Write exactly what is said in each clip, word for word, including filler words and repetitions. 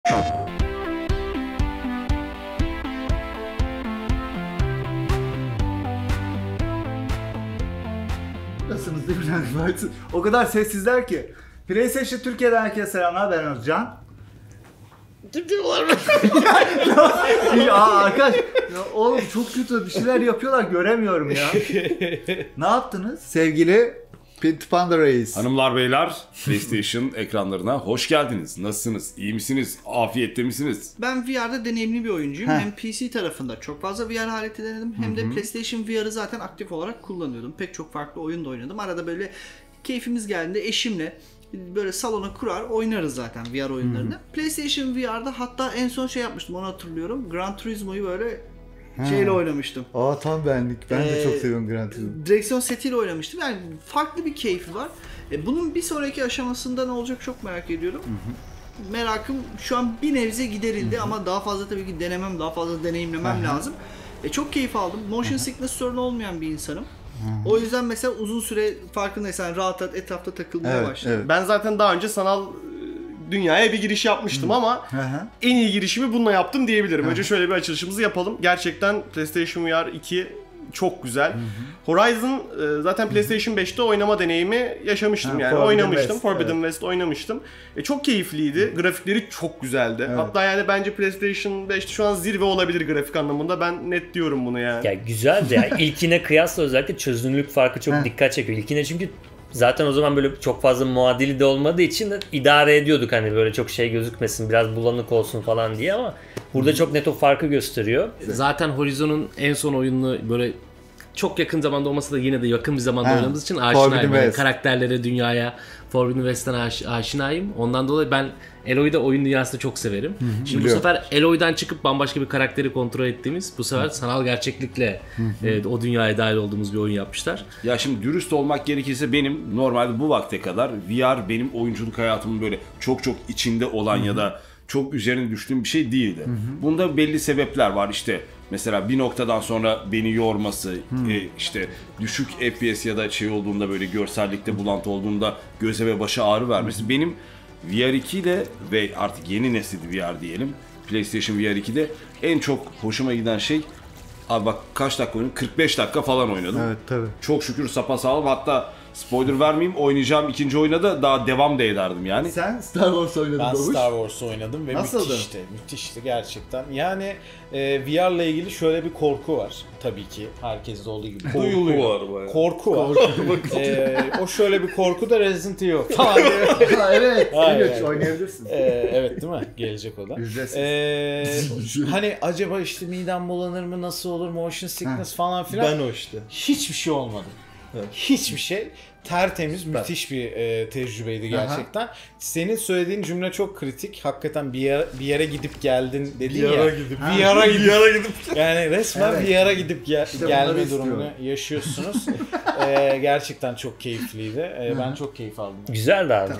Nasılsınız değil mi? O kadar sessizler ki. PlayStation Türkiye'den herkese selamlar, ben Özcan. Kim diyorlar mı? Ya arkadaş, ya oğlum çok kötü bir şeyler yapıyorlar, göremiyorum ya. Ne yaptınız sevgili Pinti Panda Reis? Hanımlar beyler, PlayStation ekranlarına hoş geldiniz. Nasılsınız? İyi misiniz? Afiyette misiniz? Ben V R'da deneyimli bir oyuncuyum. Heh. Hem P C tarafında çok fazla V R aleti denedim. Hem de PlayStation V R'ı zaten aktif olarak kullanıyordum. Pek çok farklı oyun da oynadım. Arada böyle keyfimiz geldiğinde eşimle böyle salona kurar oynarız zaten V R oyunlarını. Hı-hı. PlayStation V R'da hatta en son şey yapmıştım, onu hatırlıyorum. Gran Turismo'yu böyle ha. şeyle oynamıştım. Aa tam benlik. Ben de ee, çok seviyorum Gran Turismo. Direksiyon setiyle oynamıştım. Yani farklı bir keyfi var. E, bunun bir sonraki aşamasında ne olacak çok merak ediyorum. Hı-hı. Merakım şu an bir nebze giderildi. Hı-hı. Ama daha fazla tabii ki denemem, daha fazla deneyimlemem Hı-hı. lazım. E, çok keyif aldım. Motion Hı-hı. sickness sorunu olmayan bir insanım. Hı-hı. O yüzden mesela uzun süre farkındaysan rahat rahat etrafta takılmaya evet, başladım. Evet. Ben zaten daha önce sanal dünyaya bir giriş yapmıştım Hı. ama Hı-hı. en iyi girişimi bununla yaptım diyebilirim. Hı-hı. Önce şöyle bir açılışımızı yapalım. Gerçekten PlayStation V R iki çok güzel. Hı-hı. Horizon zaten PlayStation beşte oynama deneyimi yaşamıştım ha, yani Forbidden oynamıştım. West, Forbidden evet. West oynamıştım. E, çok keyifliydi. Hı. Grafikleri çok güzeldi. Evet. Hatta yani bence PlayStation beşte şu an zirve olabilir grafik anlamında. Ben net diyorum bunu yani. Ya güzeldi ya. İlkine kıyasla özellikle çözünürlük farkı çok dikkat çekiyor. İlkine çünkü zaten o zaman böyle çok fazla muadili de olmadığı için de idare ediyorduk hani böyle çok şey gözükmesin, biraz bulanık olsun falan diye ama burada çok net o farkı gösteriyor. Zaten Horizon'un en son oyununu böyle çok yakın zamanda olmasa da yine de yakın bir zamanda ha. oynadığımız için aşinayım. Yani karakterlere, dünyaya, Forbidden West'ten aş- aşinayım. Ondan dolayı ben Eloy'u da oyun dünyasında çok severim. Hı hı, Şimdi biliyorum. Bu sefer Eloy'dan çıkıp bambaşka bir karakteri kontrol ettiğimiz, bu sefer hı. sanal gerçeklikle e, o dünyaya dahil olduğumuz bir oyun yapmışlar. Ya şimdi dürüst olmak gerekirse benim normalde bu vakte kadar V R benim oyunculuk hayatımın böyle çok çok içinde olan hı hı. ya da çok üzerine düştüğüm bir şey değildi. Hı hı. Bunda belli sebepler var işte. Mesela bir noktadan sonra beni yorması, hmm. e, işte düşük F P S ya da şey olduğunda böyle görsellikte bulantı olduğunda göze ve başa ağrı vermesi. Hmm. Benim V R iki ile ve artık yeni nesil V R diyelim, PlayStation V R iki'de en çok hoşuma giden şey, abi bak kaç dakika oynadım? kırk beş dakika falan oynadım. Evet tabii. Çok şükür sapasağlam, hatta spoiler vermeyeyim, oynayacağım ikinci oyuna da daha devam da ederdim yani. Sen Star Wars oynadın Ben Doğuş. Star Wars oynadım ve Nasıldı? müthişti. Müthişti gerçekten. Yani e, V R ile ilgili şöyle bir korku var. Tabii ki herkeste olduğu gibi. Korku duyuluyor. var bayağı. Korku var. e, o şöyle bir korku da Resident Evil falan. Evet. Evet. Oynayabilirsin. E, evet değil mi? Gelecek o da. E, hani acaba işte midem bulanır mı? Nasıl olur? Motion sickness falan filan. Ben o işte. Hiçbir şey olmadı. Evet. Hiçbir şey. Tertemiz, müthiş bir e, tecrübeydi gerçekten. Aha. Senin söylediğin cümle çok kritik. Hakikaten bir yere, bir yere gidip geldin dedin bir ya. Gidip, bir yere gidip, bir yere gidip. Yani resmen evet. bir yere gidip gel, işte gelme durumunu yaşıyorsunuz. e, gerçekten çok keyifliydi. E, ben çok keyif aldım. Güzeldi abi.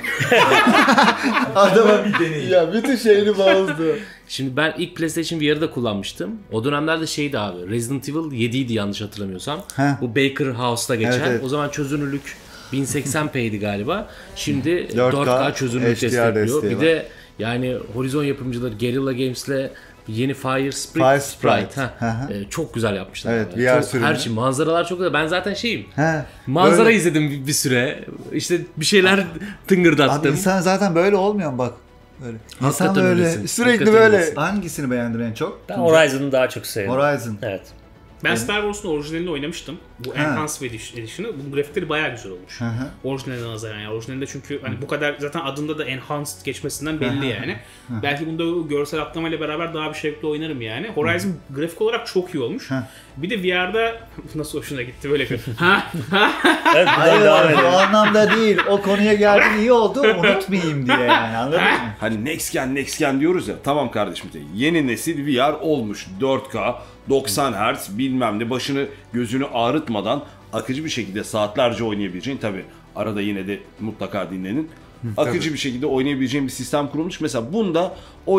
Adama bir deneyim. Ya bütün şeyini bozdu. Şimdi ben ilk PlayStation V R'ı da kullanmıştım. O dönemlerde şeydi abi, Resident Evil yedi'ydi yanlış hatırlamıyorsam. Heh. Bu Baker House'ta geçen. Evet, evet. O zaman çözünürlük bin seksen p'ydi galiba. Şimdi dört K çözünürlük destekliyor. Bir de yani Horizon yapımcıları Guerrilla Games'le yeni Fire Sprite, Fire Sprite. Sprite. ee, çok güzel yapmışlar. Evet, yani. V R çok, sürümü. her şey, manzaralar çok güzel. Ben zaten şeyim. He, manzara böyle izledim bir, bir süre. İşte bir şeyler tıngırdattım. Abi insan zaten böyle olmuyor mu bak? Böyle. İnsan Hakikaten böyle öylesin. sürekli Hakikaten böyle. öylesin. Hangisini beğendin en çok? Ben Horizon'u daha çok sevdim. Horizon. Evet. Ben Star Wars'un orijinalini oynamıştım. Bu ha. Enhanced Edition'ı. Bu grafikleri bayağı güzel olmuş. Orijinaline nazaran yani. Orijinalinde çünkü hani bu kadar zaten adında da Enhanced geçmesinden belli yani. Belki bunda görsel atlamayla beraber daha bir şevkle oynarım yani. Horizon grafik olarak çok iyi olmuş. Bir de V R'da nasıl hoşuna gitti böyle bir ha ha. Evet, hayır o anlamda değil. O konuya geldin iyi oldu. Unutmayayım diye yani. Anladın mı? Hani next gen next gen diyoruz ya. Tamam kardeşim. Yeni nesil V R olmuş. dört K, doksan hertz bilmem ne, başını gözünü ağrıtmadan akıcı bir şekilde saatlerce oynayabileceğin, tabi arada yine de mutlaka dinlenin. Akıcı tabii. bir şekilde oynayabileceğin bir sistem kurulmuş. Mesela bunda oynarım.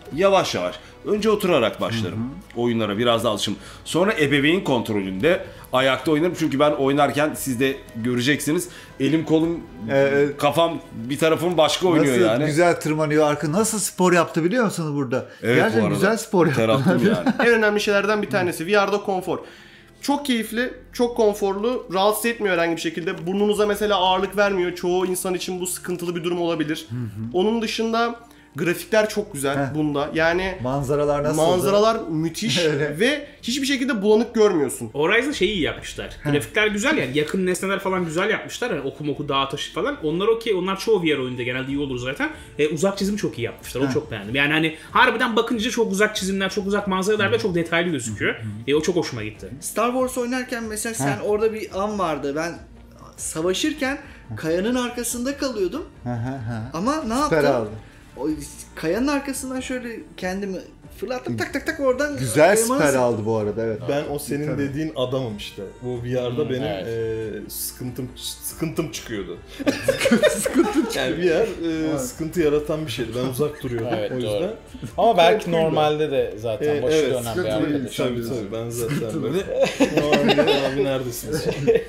yavaş yavaş. Önce oturarak başlarım Hı-hı. oyunlara, biraz da alışım. Sonra ebeveyn kontrolünde ayakta oynarım. Çünkü ben oynarken siz de göreceksiniz. Elim kolum, ee, kafam bir tarafım başka oynuyor nasıl yani. Güzel tırmanıyor arka. Nasıl spor yaptı biliyor musunuz burada? Evet, gerçekten güzel spor yaptı. yani. En önemli şeylerden bir tanesi V R'da konfor. Çok keyifli, çok konforlu, rahatsız etmiyor herhangi bir şekilde. Burnunuza mesela ağırlık vermiyor. Çoğu insan için bu sıkıntılı bir durum olabilir. Hı hı. Onun dışında grafikler çok güzel Heh. bunda. Yani manzaralar nasıl? Manzaralar müthiş ve hiçbir şekilde bulanık görmüyorsun. Horizon şeyi iyi yapmışlar. Heh. Grafikler güzel yani, yakın nesneler falan güzel yapmışlar. Yani oku moku, dağ taşı falan. Onlar okey. Onlar çoğu V R oyunda genelde iyi olur zaten. E, uzak çizim çok iyi yapmışlar. Onu Heh. çok beğendim. Yani hani harbiden bakınca çok uzak çizimler, çok uzak manzaralar ve çok detaylı gözüküyor. E, o çok hoşuma gitti. Star Wars oynarken mesela sen Heh. orada bir an vardı. Ben savaşırken kayanın arkasında kalıyordum. Ama ne Süper yaptım? Aldı. O kayanın arkasından şöyle kendimi fırlattım, tak tak tak oradan. Güzel siper aldı bu arada, evet. Ben o senin Tabii. dediğin adamım işte. Bu V R'da hmm, benim evet. e, sıkıntım sıkıntım çıkıyordu. sıkıntım çıkıyor. Yani V R e, evet. sıkıntı yaratan bir şeydi. Ben uzak duruyordum evet, o yüzden. Doğru. Ama belki normalde de zaten başı e, dönen bir arkadaş. Tabii tabii ben zaten böyle. Abi, abi neredesiniz?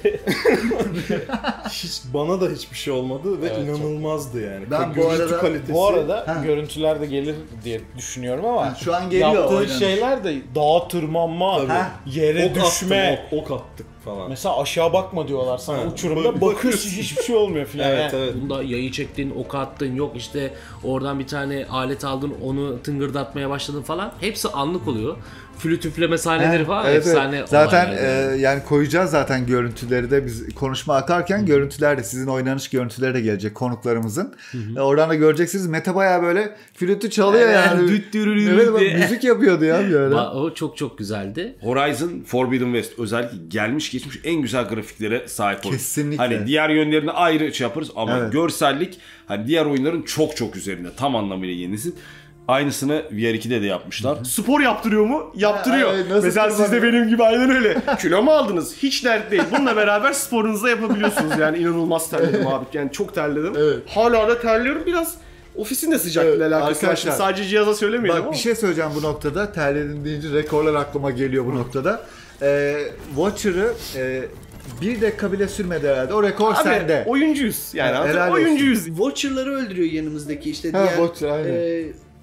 Hiç bana da hiçbir şey olmadı ve evet, inanılmazdı yani. Ben bu arada kalitesi, bu arada ha. görüntüler de gelir diye düşünüyorum ama ha, şu an geliyor. Yaptığı oynanış. şeyler de dağa tırmanma, yere ok düşme, attım, ok, ok attık falan. Mesela aşağı bakma diyorlar sana ha, uçurumda, bakıyorsun hiçbir şey olmuyor filan. Evet, evet. Bunda yayı çektin, ok attın, yok işte oradan bir tane alet aldın, onu tıngırdatmaya başladın falan. Hepsi anlık oluyor. Flüt üfleme sahneleri evet, falan evet, efsane. Evet. Zaten e, yani koyacağız zaten görüntüleri de, biz konuşma akarken Hı-hı. görüntüler de, sizin oynanış görüntüleri de gelecek konuklarımızın. E, oradan da göreceksiniz. Mete bayağı böyle flütü çalıyor yani. Düt dürürü evet, bak, müzik yapıyordu ya bir ara. O çok çok güzeldi. Horizon Forbidden West özellikle gelmiş geçmiş en güzel grafiklere sahip oyun. Kesinlikle. Hani diğer yönlerini ayrı şey yaparız ama evet. görsellik hani diğer oyunların çok çok üzerinde, tam anlamıyla yenisi. Aynısını V R ikide de yapmışlar. Spor yaptırıyor mu? Yaptırıyor. Ha, mesela siz de benim gibi aynen öyle. Kilo mu aldınız? Hiç dert değil. Bununla beraber sporunuzu da yapabiliyorsunuz. Yani inanılmaz terledim abi. Yani çok terledim. Evet. Hala da terliyorum. Biraz ofisin de sıcaklığıyla evet, alakası var. Sadece cihaza söylemeyelim ama. Bak bir şey söyleyeceğim bu noktada. Terledim deyince rekorlar aklıma geliyor bu noktada. Ee, Watcher'ı e, bir dakika bile sürmedi herhalde. O rekor abi, sende. Oyuncuyuz. Yani evet, oyuncuyuz. Watcher'ları öldürüyor yanımızdaki işte diğer. Ha, Watcher, aynen. E,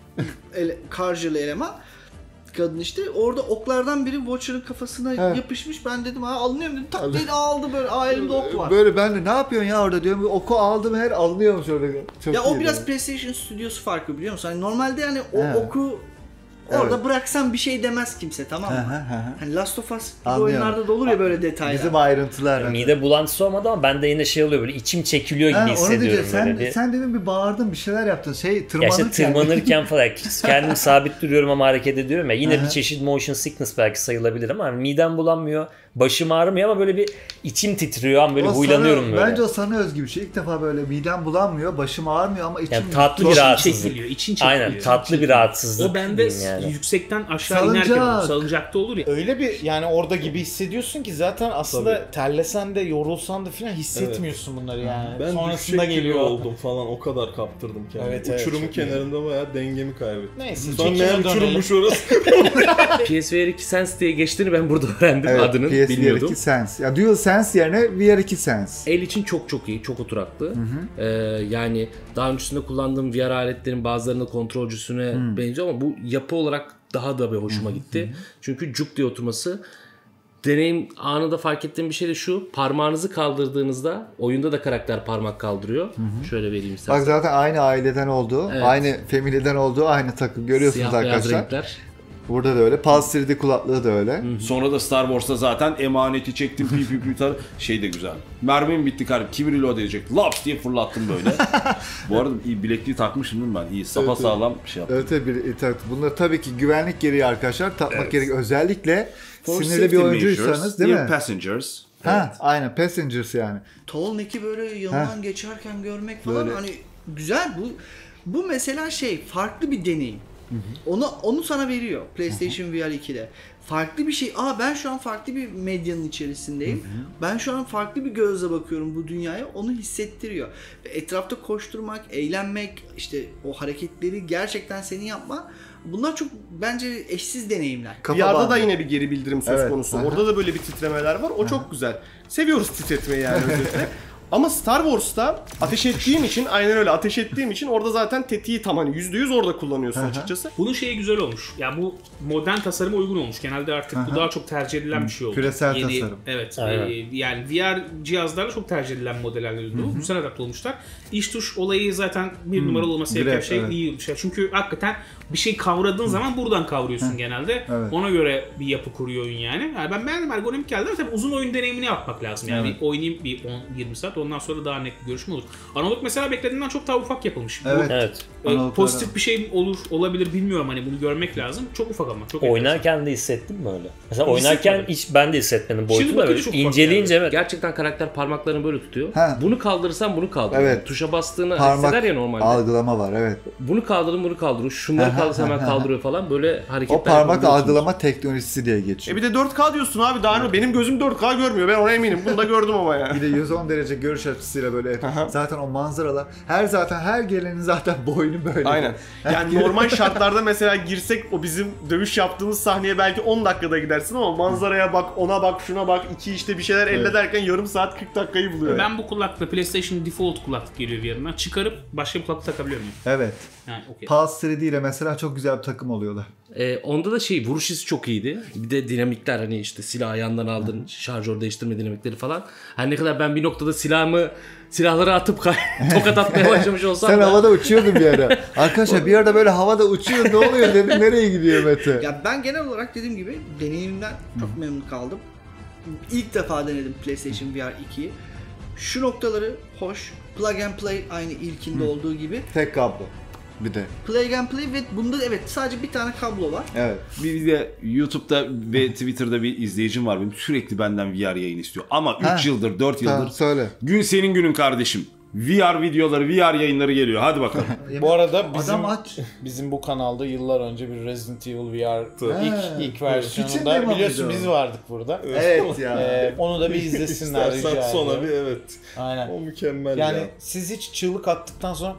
ele, karjılı eleman kadın işte, orada oklardan biri Watcher'ın kafasına evet. yapışmış. Ben dedim ha alınıyorum dedim, tak dedi aldı böyle, aa elimde ok var. Böyle ben de ne yapıyorsun ya orada diyorum, oku aldım her alınıyormuş orada. Çok ya o biraz yani. PlayStation Stüdyosu farkı biliyor musun? Hani normalde yani o evet. oku orada evet. bıraksan bir şey demez kimse, tamam mı? Hani Last of Us gibi oyunlarda da olur ya böyle detaylar. Bizim ayrıntılar. Yani mide bulantısı olmadı ama bende yine şey oluyor, böyle içim çekiliyor gibi ha, hissediyorum. Sen, böyle. sen demin bir bağırdın, bir şeyler yaptın. Şey tırmanırken. Ya işte tırmanırken falan kendim sabit duruyorum ama hareket ediyorum ya. Yine bir çeşit motion sickness belki sayılabilir ama yani midem bulanmıyor. Başım ağrımıyor ama böyle bir içim titriyor ama böyle o huylanıyorum sana, böyle. Bence o sana özgü bir şey. İlk defa böyle midem bulanmıyor, başım ağrmıyor ama içim... Yani tatlı bir rahatsızlık. Çekiliyor, için çekiliyor. Aynen, tatlı bir rahatsızlık. O bende yani. Yüksekten aşağı Salıncak. inerken salıncakta olur ya. Öyle bir yani orada gibi hissediyorsun ki zaten aslında Tabii. terlesen de yorulsan da falan hissetmiyorsun evet. bunları yani. Ben sonrasında geliyor. oldum falan, o kadar kaptırdım kendimi. Evet, Uçurumun evet, kenarında iyi. Bayağı dengemi kaybettim. Neyse. Sonra meğer uçurummuş orası. P S V R iki Sense diye geçtiğini ben burada öğrendim evet, adının. P S V R iki Sense. Ya Dual Sense yerine V R iki Sense. El için çok çok iyi, çok oturaklı. Hı hı. Ee, yani daha öncesinde kullandığım V R aletlerin bazılarının kontrolcüsüne hı. benziyor ama bu yapı olarak daha da bir hoşuma gitti. Hı hı. Çünkü cuk diye oturması. Deneyim anında fark ettiğim bir şey de şu: parmağınızı kaldırdığınızda, oyunda da karakter parmak kaldırıyor. Hı hı. Şöyle vereyim istersen. Bak zaten aynı aileden olduğu, evet. aynı family'den olduğu aynı takım görüyorsunuz Siyah arkadaşlar. Siyah beyaz renkler. Burada da öyle. Pulse üç D kulaklığı da öyle. Hı-hı. Sonra da Star Wars'ta zaten emaneti çektim pi pi pi tar şey de güzel. Mermim bitti kardeşim. Kim reload edecek? Laps diye fırlattım böyle. Bu arada iyi bilekliği takmışım değil mi ben? İyi sapa evet, sağlam bir şey yaptım. Evet evet. Bunlar tabii ki güvenlik gereği arkadaşlar. Takmak evet. gereği. Özellikle For sinirli bir oyuncuysanız değil mi? Passengers. Ha, evet. Aynen Passengers yani. Tolnik'i böyle yanından ha. geçerken görmek falan böyle. Hani güzel bu. Bu mesela şey farklı bir deneyim. Onu onu sana veriyor PlayStation V R iki'de. Farklı bir şey. Aa ben şu an farklı bir medyanın içerisindeyim. Hı hı. Ben şu an farklı bir gözle bakıyorum bu dünyaya. Onu hissettiriyor. Ve etrafta koşturmak, eğlenmek, işte o hareketleri gerçekten senin yapma. Bunlar çok bence eşsiz deneyimler. V R'da da yine bir geri bildirim söz evet. konusu. Aha. Orada da böyle bir titremeler var. O Aha. çok güzel. Seviyoruz titretmeyi yani özellikle. Ama Star Wars'ta ateş ettiğim için, aynen öyle ateş ettiğim için orada zaten tetiği tam hani yüzde yüz orada kullanıyorsun Aha. açıkçası. Bunun şeyi güzel olmuş. Ya bu modern tasarıma uygun olmuş. Genelde artık Aha. bu daha çok tercih edilen bir şey oldu. Küresel Yeni, tasarım. Evet. E, yani V R cihazlarla çok tercih edilen modeller oldu. Güzel adapte olmuşlar. İş tuş olayı zaten bir hmm. numaralı olması gereken şey evet. iyi bir şey. Çünkü hakikaten bir şey kavradığın zaman buradan kavruyorsun genelde. Evet. Ona göre bir yapı kuruyor oyun yani. yani ben beğendim, ergonomik geldi. Tabii uzun oyun deneyimini yapmak lazım. Yani evet. bir oynayayım bir on yirmi saat, ondan sonra daha net bir görüşme olur. Analog mesela beklediğimden çok daha ufak yapılmış. Evet. Bu, evet. E, pozitif ara. bir şey olur, olabilir bilmiyorum, hani bunu görmek lazım. Çok ufak ama çok oynarken enteresan. De hissettin mi öyle? Mesela oynarken hiç ben de hissetmedim boyutunu da böyle inceleyince yani. Evet. Gerçekten karakter parmaklarını böyle tutuyor. Ha. Bunu kaldırırsan bunu kaldırır. Evet. Tuşa bastığını parmak hisseder ya normalde. Algılama var evet. Bunu kaldırın bunu kaldırın. Şunları kaldırırsa hemen kaldırıyor falan, böyle hareketler. O parmak algılama teknolojisi diye geçiyor. E bir de dört K diyorsun abi, daha ne? Benim gözüm dört K görmüyor, ben ona eminim. Bunu da gördüm ama yani. Bir de yüz on derece görüş açısıyla böyle zaten o manzaralar, her zaten her gelenin zaten boynu böyle. Aynen. Yani normal şartlarda mesela girsek o bizim dövüş yaptığımız sahneye belki on dakikada gidersin ama manzaraya bak, ona bak, şuna bak, iki işte bir şeyler elde derken yarım saat kırk dakikayı buluyor. Ben bu kulaklıkla PlayStation default kulaklık geliyor bir yanına. Çıkarıp başka bir kulaklık takabiliyor muyum? Evet. Yani, okay. Pulse üç D ile mesela çok güzel bir takım oluyorlar. Ee, onda da şey, vuruş hissi çok iyiydi. Bir de dinamikler, hani işte silah ayağından aldın, Hı-hı. şarjör değiştirme dinamikleri falan. Her ne kadar ben bir noktada silahımı silahları atıp kay- tokat atmaya başlamış olsam Sen da. Sen havada uçuyordun bir ara. Arkadaşlar bir arada böyle havada uçuyor, ne oluyor dedim, nereye gidiyor Mete? Ya ben genel olarak dediğim gibi deneyimimden çok memnun kaldım. İlk defa denedim PlayStation V R ikiyi. Şu noktaları hoş. Plug and play aynı ilkinde Hı. olduğu gibi. Tek kablo. Bir de. Plug and play ve bunda evet sadece bir tane kablo var. Evet. Bir de YouTube'da ve Twitter'da bir izleyicim var benim, sürekli benden V R yayın istiyor. Ama üç yıldır, dört yıldır. Tamam, söyle. Gün senin günün kardeşim. V R videoları, V R yayınları geliyor. Hadi bakalım. Bu arada bizim aç. bizim bu kanalda yıllar önce bir Resident Evil V R ilk ilk versiyonunda biliyorsun biz vardık burada. Evet ya. Ee, onu da bir izlesinler rica ediyorum. Sonra bir evet. Aynen. O mükemmel yani ya. Siz hiç çığlık attıktan sonra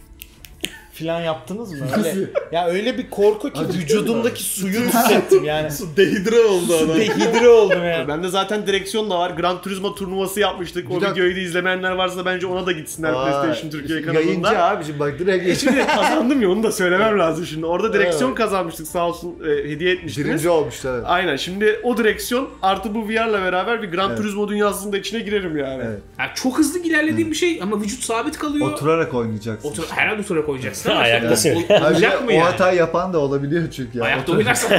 filan yaptınız mı? Öyle, ya öyle bir korku ki vücudumdaki suyu hissettim yani. Su dehidre oldu adam. Su dehidre oldum yani. Bende zaten direksiyon da var. Gran Turismo turnuvası yapmıştık. O videoyu da izlemeyenler varsa bence ona da gitsinler. Aa, PlayStation Türkiye kanalında. Yayıncı abicim bak direkt. E şimdi kazandım ya, onu da söylemem lazım şimdi. Orada direksiyon evet. kazanmıştık, sağ olsun e, hediye etmiştiniz. Birinci olmuştu evet. Aynen, şimdi o direksiyon artı bu V R'la beraber bir Gran evet. Turismo dünyasının da içine girerim yani. Evet. Yani çok hızlı ilerlediğim bir şey ama vücut sabit kalıyor. Oturarak oynayacaksın. Otur herhalde oturarak oynayacaksın. Ayakta olacak mı yani? O hatayı yapan da olabiliyor çünkü. Ya. Ayakta oynarsan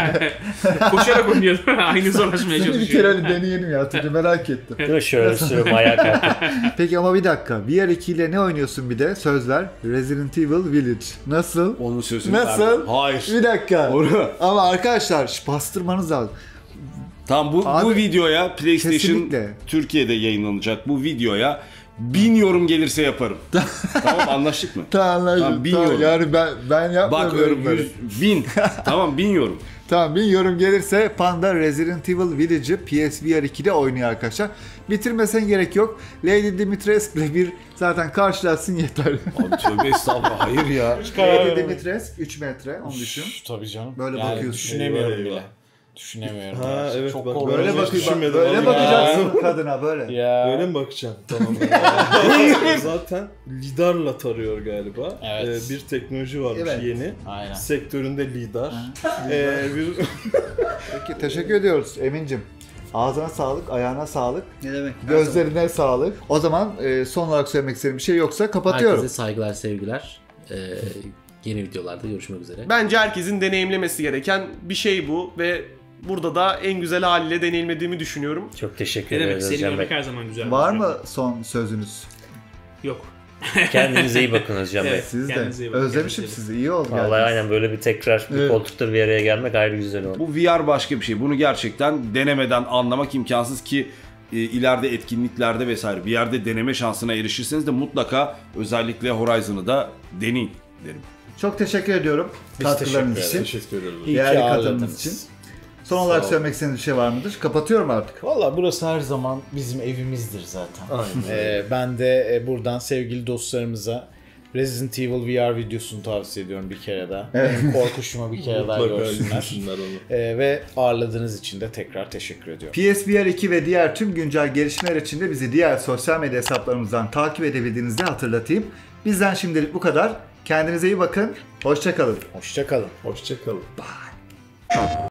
koşarak oynuyorum. Aynı zorlaşmaya çalışıyorum. Bir kere hadi deneyelim ya. Tabii merak ettim. Değil mi? Şöyle sürüm ayağa kalktım. Peki ama bir dakika. V R iki ile ne oynuyorsun bir de? Söz ver. Resident Evil Village. Nasıl? Onun sözünü Nasıl? Ver. Hayır. Bir dakika. Doğru. Ama arkadaşlar bastırmanız lazım. Tamam bu, Abi, bu videoya PlayStation kesinlikle. Türkiye'de yayınlanacak bu videoya bin yorum gelirse yaparım. Tamam anlaştık mı? Tamam anlaştık. Tamam, bin tamam, yorum. Yani ben ben yapmıyorum. Bak yüz, bin. Tamam bin yorum. Tamam bin yorum gelirse Panda Resident Evil Village'ı P S V R iki'de oynuyor arkadaşlar. Bitirmesen gerek yok. Lady Dimitrescu ile bir zaten karşılaşsın yeter. Abi tövbe estağfurullah, hayır ya. Lady Dimitrescu üç metre, onu düşün. Tabii canım. Böyle yani bakıyorsun. Düşünemiyorum bile. Düşünemiyorum. Ha yani. Evet çok bak, böyle bakıyorsun. Böyle bakacaksın kadına böyle. Ya. Böyle mi bakacaksın? Tamam. Zaten lidarla tarıyor galiba. Evet. Ee, bir teknoloji varmış evet. yeni. Aynen. Sektöründe lidar. ee, bir... Peki teşekkür ediyoruz Emin'cim. Ağzına sağlık, ayağına sağlık. Ne demek? Gözlerine sağlık. O zaman e, son olarak söylemek istediğim bir şey yoksa kapatıyorum. Herkese saygılar, sevgiler. Ee, yeni videolarda görüşmek üzere. Bence herkesin deneyimlemesi gereken bir şey bu ve burada da en güzel haliyle deneyimlediğimi düşünüyorum. Çok teşekkür ederim. Seni görmek her zaman güzel. Var mı son sözünüz? Yok. Kendinize iyi bakın Özcan Bey. Evet, siz de. Özlemişim sizi. İyi oldu. Vallahi geldiniz. Aynen böyle bir tekrar bir evet. koltukta bir araya gelmek ayrı güzel oldu. Bu V R başka bir şey. Bunu gerçekten denemeden anlamak imkansız ki e, ileride etkinliklerde vesaire bir yerde deneme şansına erişirseniz de mutlaka özellikle Horizon'ı da deneyin derim. Çok teşekkür ediyorum Biz katkılarınız teşekkür için. ederiz. Teşekkür ederiz. İyi ki Değerli ağırladınız. katılımınız için. Son olarak söylemek istediğiniz bir şey var mıdır? Kapatıyorum artık. Valla burası her zaman bizim evimizdir zaten. Aynen. Ee, ben de e, buradan sevgili dostlarımıza Resident Evil V R videosunu tavsiye ediyorum bir kere daha. Benim korkuşuma bir kere daha Mutlaka görsünler. izlesinler onu. Ee, ve ağırladığınız için de tekrar teşekkür ediyorum. P S V R iki ve diğer tüm güncel gelişmeler için de bizi diğer sosyal medya hesaplarımızdan takip edebildiğinizi de hatırlatayım. Bizden şimdilik bu kadar. Kendinize iyi bakın. Hoşça kalın. Hoşça kalın. Hoşçakalın.